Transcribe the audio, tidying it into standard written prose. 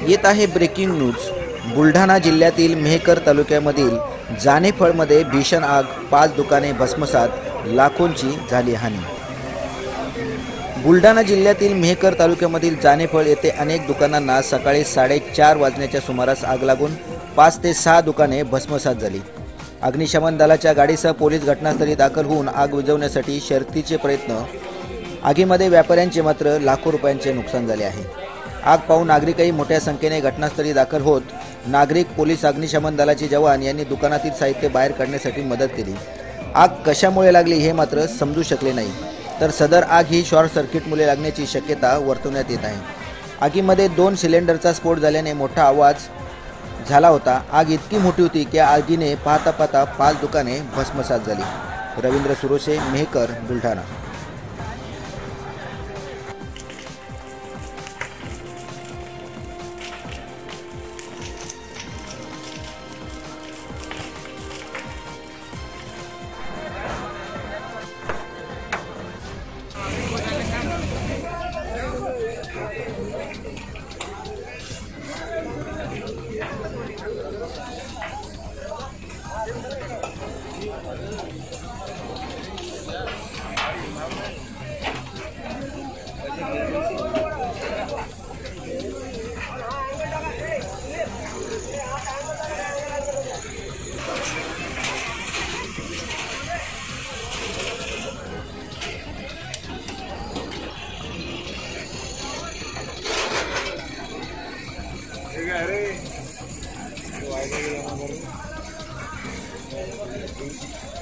येत आहे breaking news. Buldhana जिल्ह्यातील मेहकर तालुक्यामधील जानेफळमध्ये भीषण आग, 5 दुकाने भस्मसात, लाखोंची झाली हानी। बुलढाणा जिल्ह्यातील मेहकर तालुक्यामधील जानेफळ येथे अनेक दुकानांना सकाळी 4:30 वाजण्याच्या सुमारास आग लागून 5 ते 6 दुकाने भस्मसात झाली। अग्निशमन दलाच्या गाडीसह पोलीस घटनास्थळी दाखल होऊन आग विझवण्यासाठी शर्थीचे प्रयत्न। आगीमध्ये व्यापाऱ्यांचे मात्र लाखो रुपयांचे नुकसान झाले आहे। आग पाहून नागरिकही मोठ्या संख्येने घटनास्थळी दाखल होत नागरिक, पोलीस, अग्निशमन दलाचे जवान यांनी दुकानातील साहित्य बाहेर काढण्यासाठी मदत केली। आग कशामुळे लागली हे मात्र समजू शकले नाही, तर सदर आग ही शॉर्ट सर्किटमुळे लागण्याची शक्यता वर्तवण्यात येत आहे। आगीमध्ये 2 सिलेंडरचा स्फोट झाल्याने मोठा आवाज झाला होता। आग इतकी मोठी होती की आगीने पाहता पाहता 5 दुकाने भस्मसात झाली। रवींद्र सुरोशे, मेहकर, बुलढाणा। अरे